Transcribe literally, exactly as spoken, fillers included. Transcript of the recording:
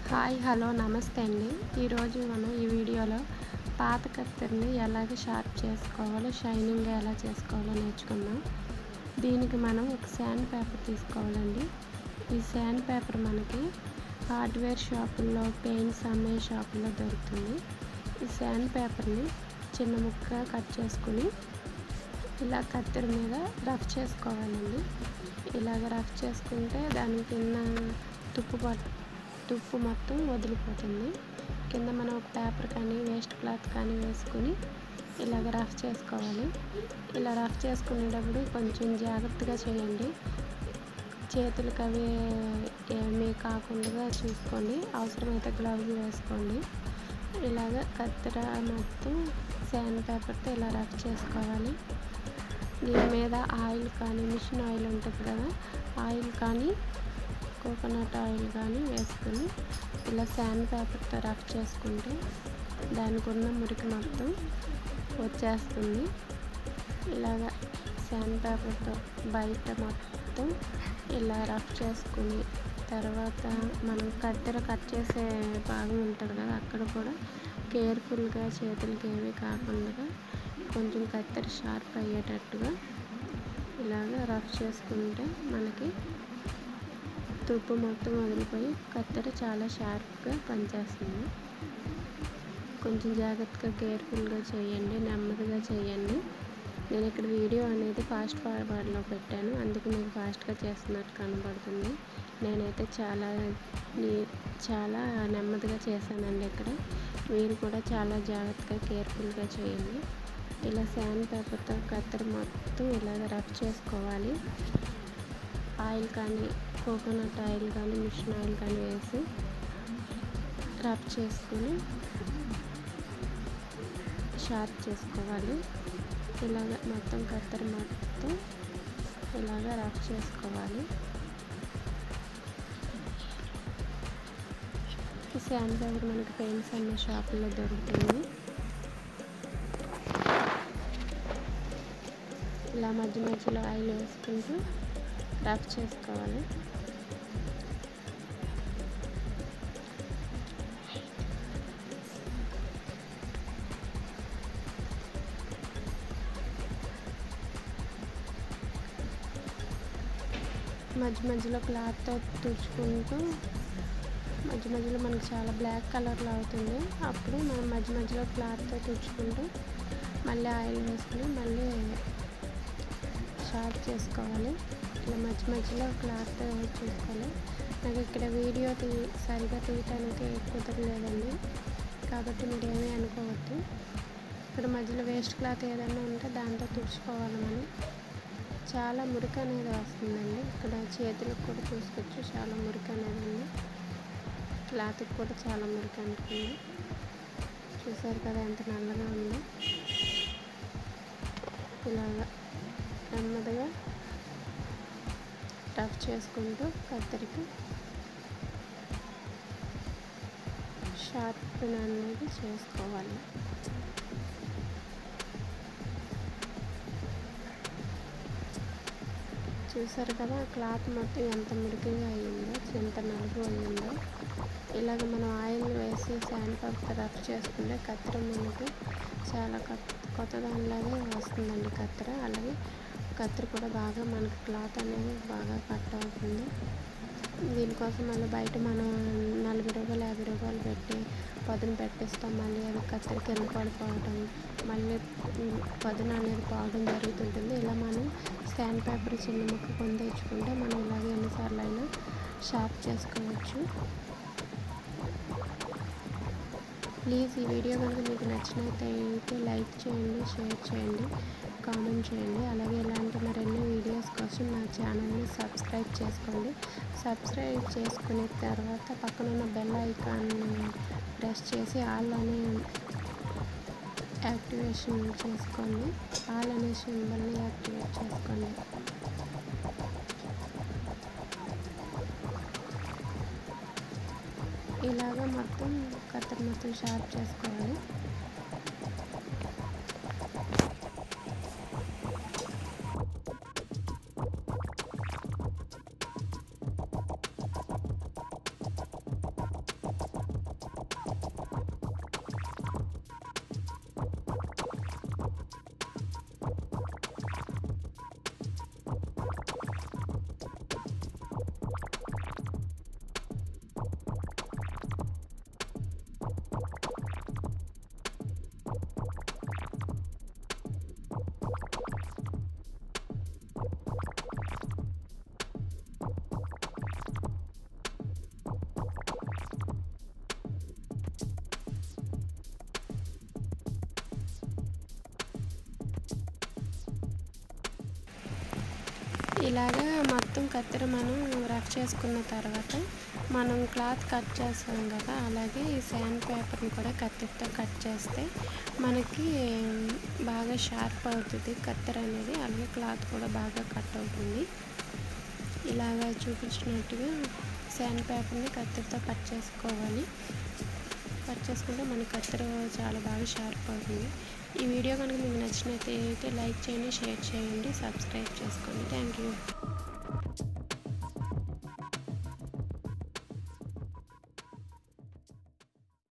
Hi hello నమస్తే అండి. ఈరోజు మనం ఈ వీడియోలో పాత కత్తెరని ఎలాగ షార్ప్ చేసుకోవాలో, షైనింగ్గా ఎలా చేసుకోవాలో నేర్చుకుందాం. దీనికి మనం ఒక శాండ్ పేపర్ తీసుకోవాలండి. ఈ శాండ్ పేపర్ మనకి హార్డ్వేర్ షాపుల్లో, పెయింట్స్ అమ్మే షాపుల్లో దొరుకుతుంది. ఈ శాండ్ పేపర్ని చిన్న ముక్కగా కట్ చేసుకుని ఇలా కత్తెర మీద రఫ్ చేసుకోవాలండి. ఇలాగ రఫ్ చేసుకుంటే దాని కింద తుప్పు పట్టు తుప్పు మొత్తం వదిలిపోతుంది. కింద మనం ఒక పేపర్ కానీ వేస్ట్ క్లాత్ కానీ వేసుకొని ఇలాగ రఫ్ చేసుకోవాలి. ఇలా రఫ్ చేసుకునేటప్పుడు కొంచెం జాగ్రత్తగా చేయండి. చేతులకు అవి ఏమీ కాకుండా చూసుకోండి. అవసరమైతే గ్లౌజ్ వేసుకోండి. ఇలాగ కత్తెర మొత్తం శాండ్ పేపర్తో ఇలా రఫ్ చేసుకోవాలి. దీని మీద ఆయిల్ కానీ, మిషన్ ఆయిల్ ఉంటుంది కదా, ఆయిల్ కానీ కోకోనట్ ఆయిల్ కానీ వేసుకొని ఇలా శాండ్ పేపర్తో రఫ్ చేసుకుంటే దానికి ఉన్న మురికి మొత్తం వచ్చేస్తుంది. ఇలాగ శాండ్ పేపర్తో బయట మొత్తం ఇలా రఫ్ చేసుకుని తర్వాత మనం కత్తెర కట్ చేసే భాగం ఉంటుంది కదా, అక్కడ కూడా కేర్ఫుల్గా చేతులకి ఏమీ కాకుండా కొంచెం కత్తెర షార్ప్ అయ్యేటట్టుగా ఇలాగ రఫ్ చేసుకుంటే మనకి తుప్పు మొత్తం వదిలిపోయి కత్తెర చాలా షార్ప్గా పనిచేస్తుంది. కొంచెం జాగ్రత్తగా కేర్ఫుల్గా చేయండి, నెమ్మదిగా చేయండి. నేను ఇక్కడ వీడియో అనేది ఫాస్ట్ ఫార్వర్డ్లో పెట్టాను, అందుకు మీకు ఫాస్ట్గా చేస్తున్నట్టు కనబడుతుంది. నేనైతే చాలా చాలా నెమ్మదిగా చేశానండి. ఇక్కడ మీరు కూడా చాలా జాగ్రత్తగా కేర్ఫుల్గా చేయండి. ఇలా శాండ్ పేపర్తో కత్తెర మొత్తం ఇలాగ రఫ్ చేసుకోవాలి. ఆయిల్ కానీ, కోకోనట్ ఆయిల్ కానీ, మిషన్ ఆయిల్ కానీ వేసి రఫ్ చేసుకొని షార్ప్ చేసుకోవాలి. ఇలాగ మొత్తం కత్తెర మొత్తం ఇలాగ రఫ్ చేసుకోవాలి. ఈ శాండ్ పేపర్ మనకి పెయింట్స్ అనే షాపుల్లో దొరుకుతుంది. ఇలా మధ్య మధ్యలో ఆయిల్ వేసుకుంటూ రఫ్ చేసుకోవాలి. మధ్య మధ్యలో క్లాత్తో తుడుచుకుంటూ మధ్య మధ్యలో మనకు చాలా బ్లాక్ కలర్లో అవుతుంది. అప్పుడు మనం మధ్య మధ్యలో క్లాత్తో తుడుచుకుంటూ మళ్ళీ ఆయిల్ వేసుకుని మళ్ళీ షార్ప్ చేసుకోవాలి. ఇలా మధ్య మధ్యలో క్లాత్ చూసుకోవాలి. నాకు ఇక్కడ వీడియో తీ సరిగా తీయటానికి కుదరలేదండి, కాబట్టి మీరు ఏమీ అనుకోవద్దు. ఇక్కడ మధ్యలో వేస్ట్ క్లాత్ ఏదైనా ఉంటే దాంతో తుడుచుకోవాలి. మనం చాలా మురికి అనేది వస్తుందండి. ఇక్కడ చేతులకు కూడా చూసుకోవచ్చు, చాలా మురికి అనేది ఉంది. క్లాత్కి కూడా చాలా మురికి అంటుంది. చూసారు కదా ఎంత నల్లగా ఉందో. ఇలాగా నెమ్మదిగా రఫ్ చేసుకుంటూ కత్తెరకి షార్పెన్ అనేది చేసుకోవాలి. చూసారు కదా క్లాత్ మొత్తం ఎంత మురికిగా అయ్యిందో, ఎంత నలుగు అయ్యిందో. ఇలాగ మనం ఆయిల్ వేసి శాండ్ పేపర్ రఫ్ చేసుకుంటే కత్తెర మనకి చాలా కొత్త దానిలాగే వస్తుందండి కత్తెర. అలాగే కత్తెర కూడా బాగా మనకి క్లాత్ అనేది బాగా కట్ అవుతుంది. దీనికోసం మళ్ళీ బయట మనం నలభై రూపాయలు యాభై రూపాయలు పెట్టి పదును పెట్టిస్తాం. మళ్ళీ అది కత్తెర కింద పడిపోవడం, మళ్ళీ పదును అనేది పోవడం జరుగుతుంటుంది. ఇలా మనం శాండ్ పేపర్ చిన్న ముక్క కొని తెచ్చుకుంటే మనం ఇలాగే ఎన్నిసార్లు అయినా షార్ప్ చేసుకోవచ్చు. ప్లీజ్ ఈ వీడియో కనుక మీకు నచ్చినట్లయితే లైక్ చేయండి, షేర్ చేయండి, కామెంట్ చేయండి. అలాగే ఇలాంటి మరిన్ని వీడియోస్ కోసం నా ఛానల్ని సబ్స్క్రైబ్ చేసుకోండి. సబ్స్క్రైబ్ చేసుకున్న తర్వాత పక్కనున్న బెల్ ఐకాన్ని ప్రెస్ చేసి ఆల్ అనే యాక్టివేషన్ చేసుకోండి. ఆల్ అనే సింబల్ని యాక్టివేట్ చేసుకోండి. ఇలాగ మొత్తం కత్తెర మొత్తం షార్ప్ చేసుకోవాలి. ఇలాగా మొత్తం కత్తెర మనం రఫ్ చేసుకున్న తర్వాత మనం క్లాత్ కట్ చేస్తాం కదా, అలాగే ఈ శాండ్ పేపర్ని కూడా కత్తెరతో కట్ చేస్తే మనకి బాగా షార్ప్ అవుతుంది కత్తెర అనేది, అలాగే క్లాత్ కూడా బాగా కట్ అవుతుంది. ఇలాగా చూపించినట్టుగా శాండ్ పేపర్ని కత్తెరతో కట్ చేసుకోవాలి. కట్ చేసుకుంటే మన కత్తెర చాలా బాగా షార్ప్ అవుతుంది. ఈ వీడియో కనుక మీకు నచ్చినట్లయితే లైక్ చేయండి, షేర్ చేయండి, సబ్స్క్రైబ్ చేసుకోండి. Thank you.